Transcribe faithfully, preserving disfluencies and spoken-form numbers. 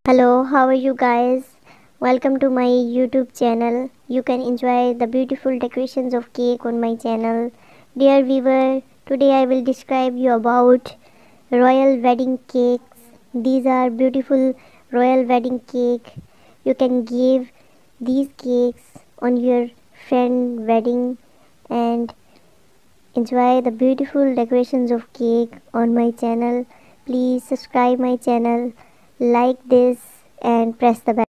Hello, how are you guys? Welcome to my YouTube channel. You can enjoy the beautiful decorations of cake on my channel. Dear viewer, today I will describe you about royal wedding cakes. These are beautiful royal wedding cake. You can give these cakes on your friend wedding and enjoy the beautiful decorations of cake on my channel. Please subscribe my channel, like this and press the bell.